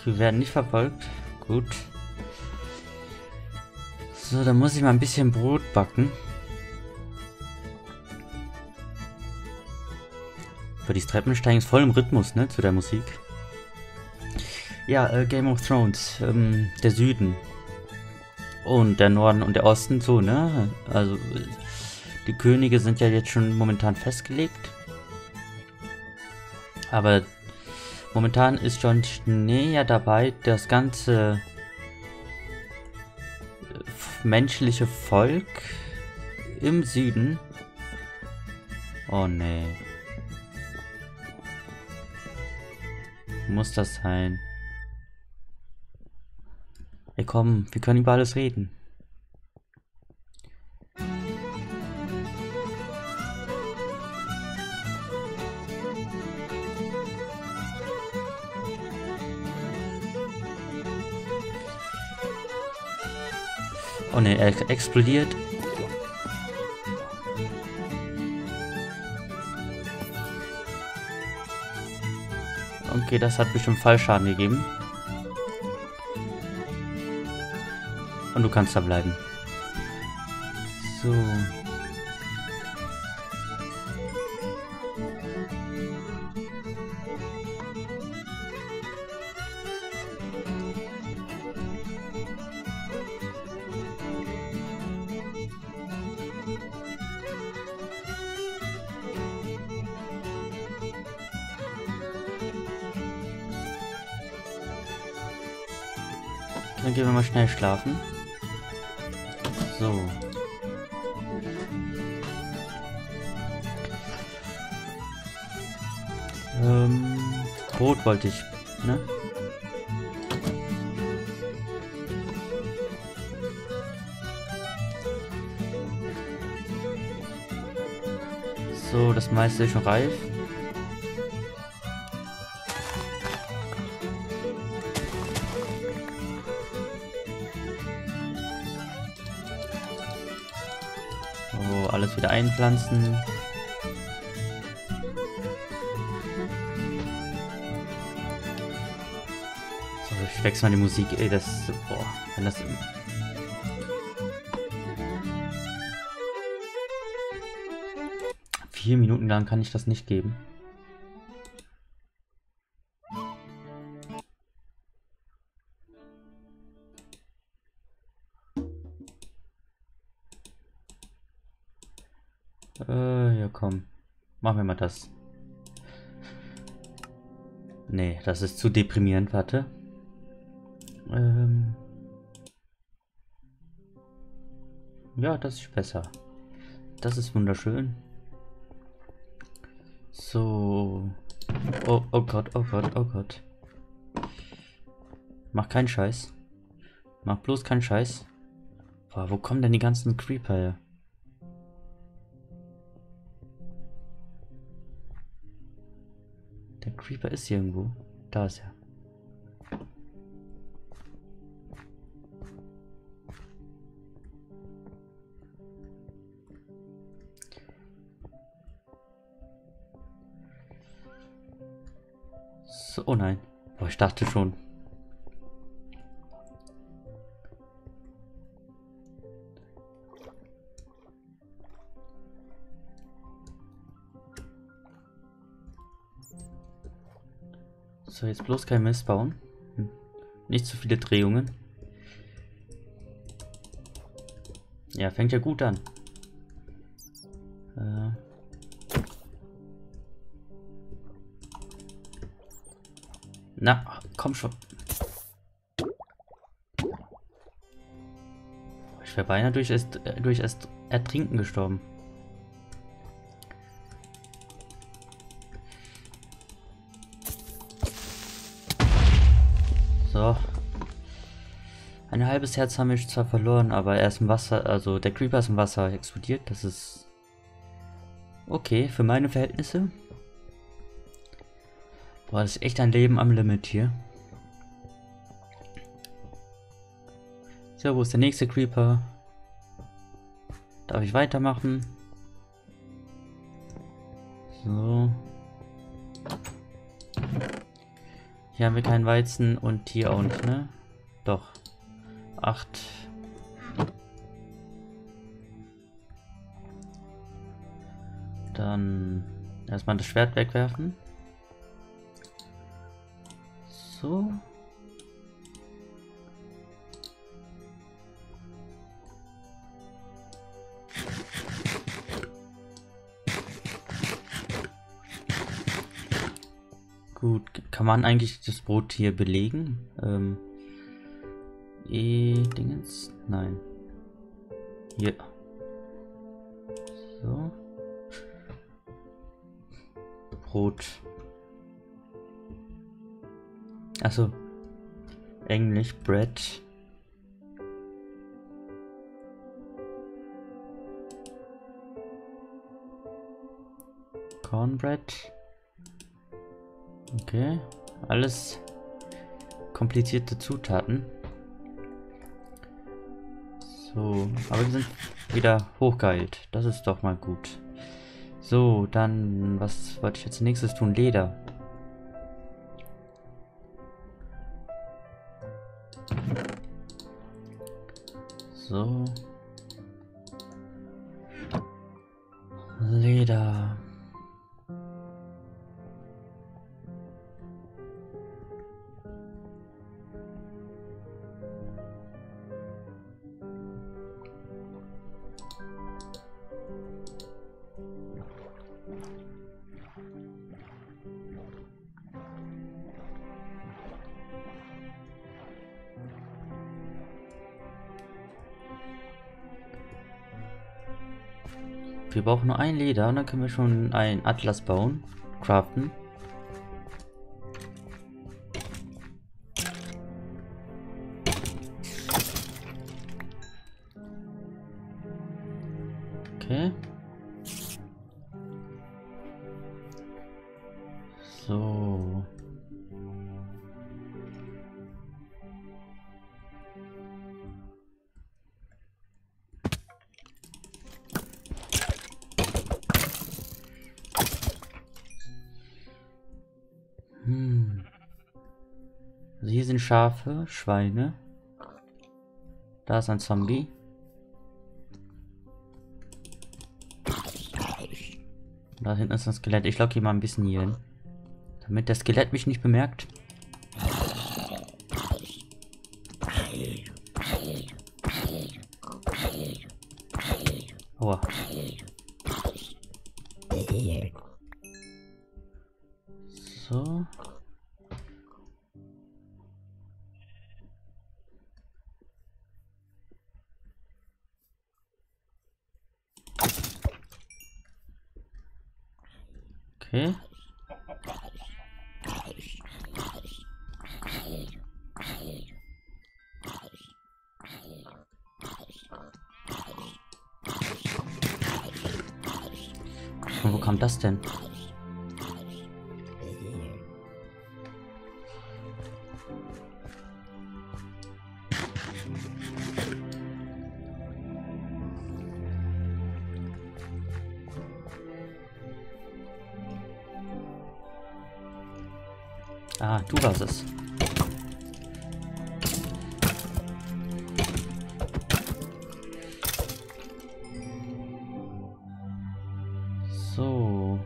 wir werden nicht verfolgt. Gut. So, dann muss ich mal ein bisschen Brot backen. Für die Treppensteigen ist voll im Rhythmus, ne, zu der Musik. Ja, Game of Thrones, der Süden. Und der Norden und der Osten, so, ne? Also, die Könige sind ja jetzt schon momentan festgelegt. Aber momentan ist Jon Schnee ja dabei, das ganze menschliche Volk im Süden. Oh nee. Muss das sein? Ey komm, wir können über alles reden. Oh ne, er explodiert. Okay, das hat bestimmt Fallschaden gegeben. Und du kannst da bleiben. So. Dann gehen wir mal schnell schlafen. So. Brot wollte ich, ne? So, das meiste ist schon reif. So, alles wieder einpflanzen. So, ich wechsle mal die Musik. Ey, das... Boah, wenn das... 4 Minuten lang kann ich das nicht geben. Ja komm. Machen wir mal das. Nee, das ist zu deprimierend, warte. Ja, das ist besser. Das ist wunderschön. So. Oh, oh Gott, oh Gott, oh Gott. Mach keinen Scheiß. Mach bloß keinen Scheiß. Boah, wo kommen denn die ganzen Creeper her? Der Creeper ist hier irgendwo. Da ist er. So, oh nein. Boah, ich dachte schon. So, jetzt bloß kein Mist bauen. Nicht zu viele Drehungen. Ja, fängt ja gut an. Na, komm schon. Ich wäre beinahe durch Ertrinken gestorben. So. Ein halbes Herz haben wir zwar verloren, aber er ist im Wasser, also der Creeper ist im Wasser explodiert. Das ist okay für meine Verhältnisse. Boah, das ist echt ein Leben am Limit hier. So, wo ist der nächste Creeper? Darf ich weitermachen? So. Hier haben wir keinen Weizen und hier auch nicht, ne? Doch. 8. Dann erstmal das Schwert wegwerfen. So. Gut, kann man eigentlich das Brot hier belegen? Dingens? Nein. Hier. So. Brot. Achso. Englisch, Bread. Cornbread. Okay. Alles komplizierte Zutaten. So, aber wir sind wieder hochgeheilt. Das ist doch mal gut. So, dann, was wollte ich jetzt als nächstes tun? Leder. So. Leder. Wir brauchen nur ein Leder und dann können wir schon ein Atlas bauen, craften. Okay. So. Also hier sind Schafe, Schweine. Da ist ein Zombie. Da hinten ist ein Skelett. Ich locke ihn mal ein bisschen hier hin. Damit der Skelett mich nicht bemerkt. Aua. So. Okay. Und wo kam das denn? Ah, du warst es. So.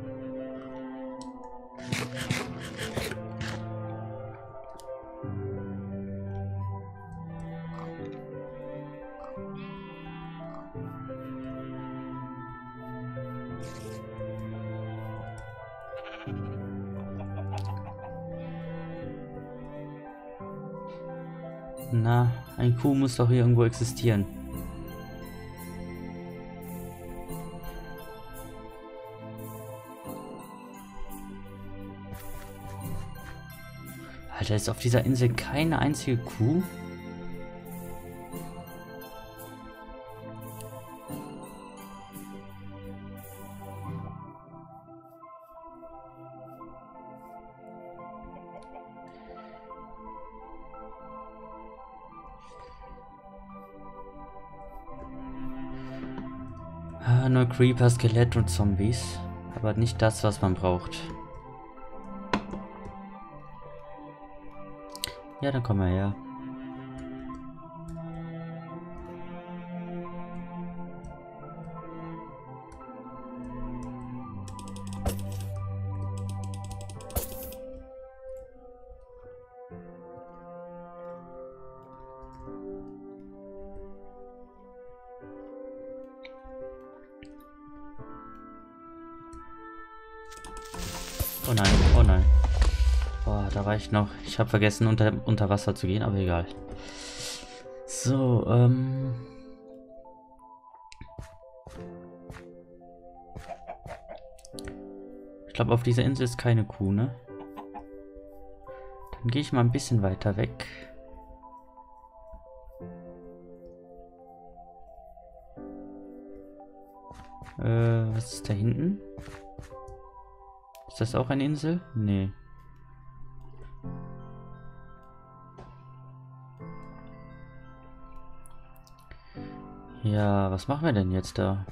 Na, ein Kuh muss doch hier irgendwo existieren. Alter, ist auf dieser Insel keine einzige Kuh? Ah, nur Creeper, Skelett und Zombies. Aber nicht das, was man braucht. Ja, dann komm mal her. Oh nein, oh nein. Boah, da war ich noch. Ich habe vergessen, unter Wasser zu gehen, aber egal. So, ich glaube, auf dieser Insel ist keine Kuh, ne? Dann gehe ich mal ein bisschen weiter weg. Was ist da hinten? Ist das auch eine Insel? Nee. Ja, was machen wir denn jetzt da?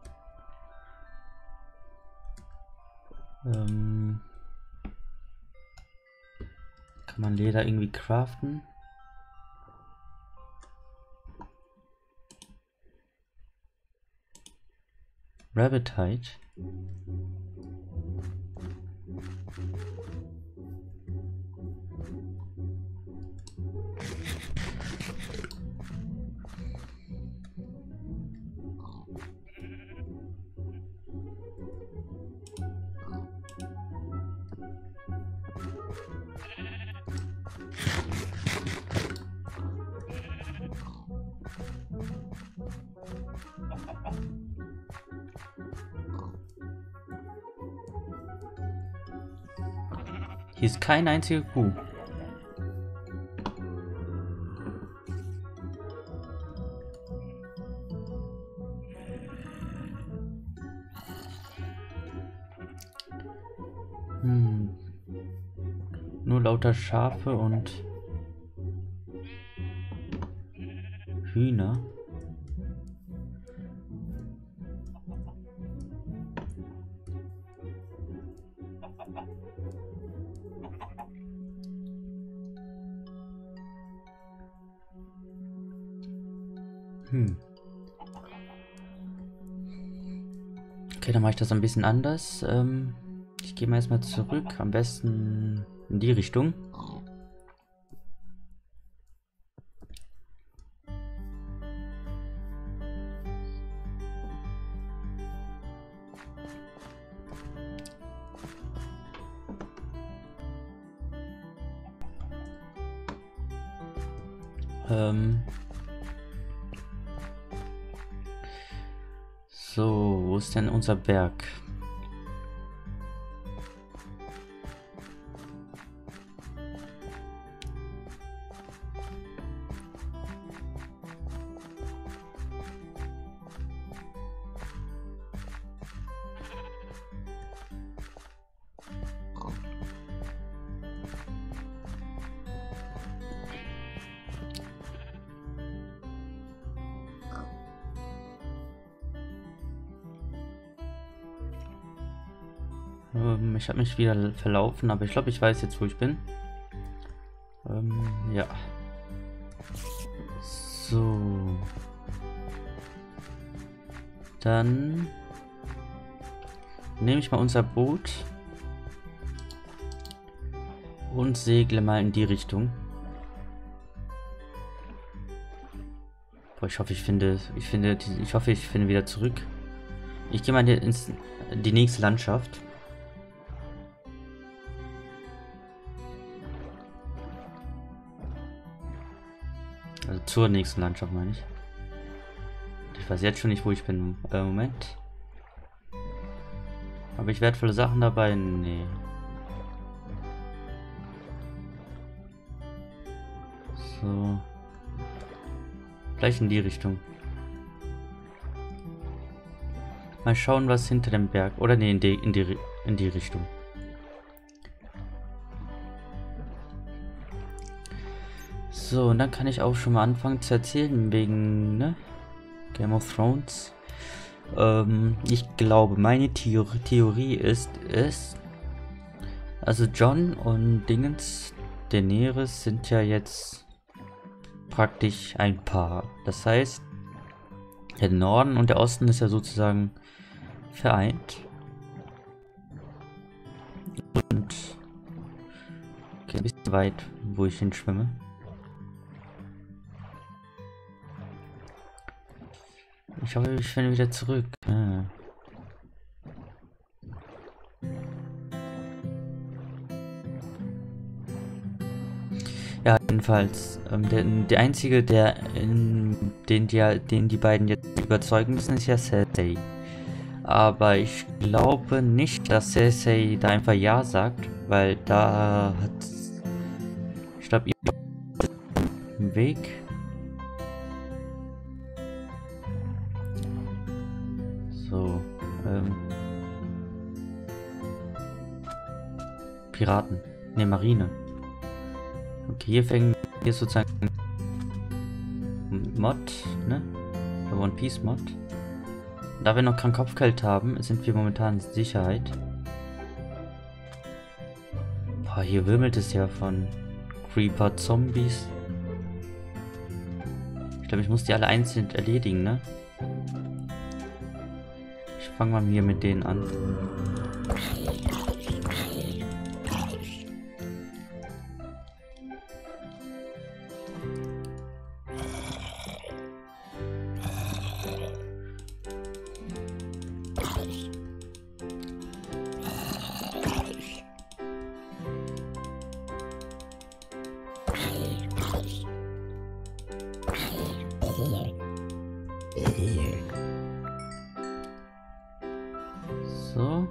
Kann man Leder irgendwie craften? Rabbit Hide. Hier ist keine einzige Kuh. Nur lauter Schafe und Hühner. Okay, dann mache ich das ein bisschen anders. Ich gehe mal erstmal zurück, am besten in die Richtung. So, wo ist denn unser Berg? Ich habe mich wieder verlaufen, aber ich glaube, ich weiß jetzt, wo ich bin. Ja. So. Dann nehme ich mal unser Boot und segle mal in die Richtung. Boah, ich hoffe, ich finde wieder zurück. Ich gehe mal in die nächste Landschaft. Also zur nächsten Landschaft meine ich. Ich weiß jetzt schon nicht, wo ich bin. Moment. Habe ich wertvolle Sachen dabei? Nee. So. Vielleicht in die Richtung. Mal schauen, was hinter dem Berg. Oder nee, in die Richtung. So, und dann kann ich auch schon mal anfangen zu erzählen wegen, ne? Game of Thrones. Ich glaube, meine Theorie ist, also Jon und Dingens, Daenerys sind ja jetzt praktisch ein Paar. Das heißt, der Norden und der Osten ist ja sozusagen vereint. Und okay, ein bisschen weit, wo ich hinschwimme. Ich hoffe, ich finde wieder zurück. Ah. Ja, jedenfalls. Der einzige, den die beiden jetzt überzeugen müssen, ist ja Cersei. Aber ich glaube nicht, dass Cersei da einfach Ja sagt, weil da hat... Ich glaube, ihr im Weg. So, Piraten. Ne, Marine. Okay, hier ist sozusagen Mod, ne? Der One Piece Mod. Da wir noch kein Kopfgeld haben, sind wir momentan in Sicherheit. Boah, hier wimmelt es ja von Creeper Zombies. Ich glaube, ich muss die alle einzeln erledigen, ne? Ich fange mal hier mit denen an. So.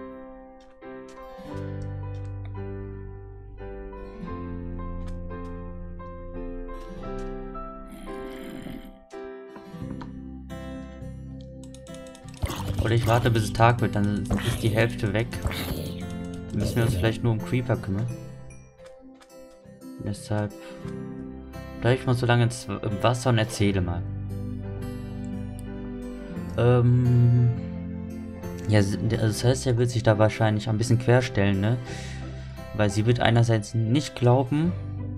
Oder ich warte, bis es Tag wird, dann ist die Hälfte weg. Dann müssen wir uns vielleicht nur um Creeper kümmern. Deshalb bleibe ich mal so lange im Wasser und erzähle mal. Ja, also das heißt, er wird sich da wahrscheinlich ein bisschen querstellen, ne? Weil sie wird einerseits nicht glauben,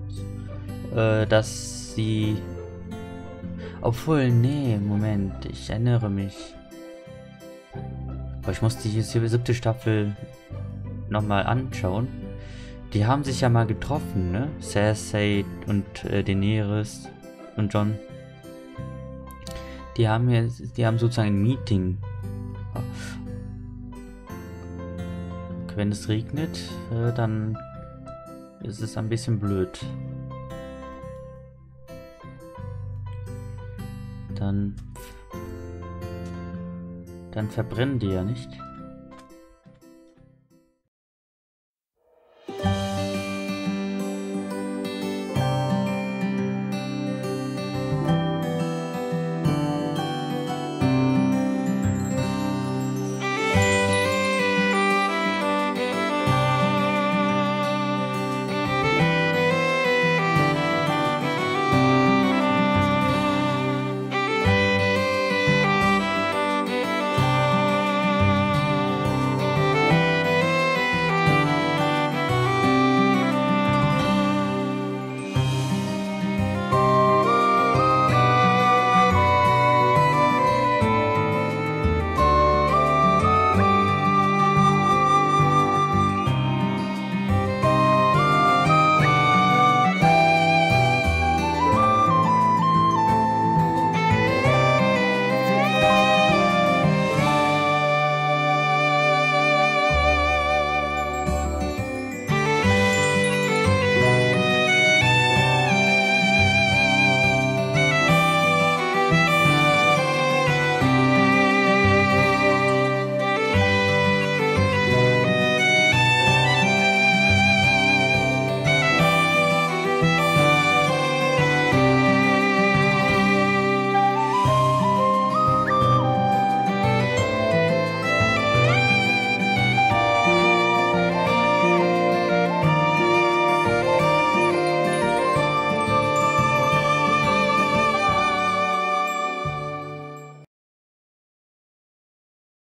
dass sie... Obwohl, nee, Moment, ich erinnere mich. Aber ich muss die 7. Staffel nochmal anschauen. Die haben sich ja mal getroffen, ne? Cersei und Daenerys und Jon. Die haben sozusagen ein Meeting. Wenn es regnet, dann ist es ein bisschen blöd. Dann verbrennen die ja nicht.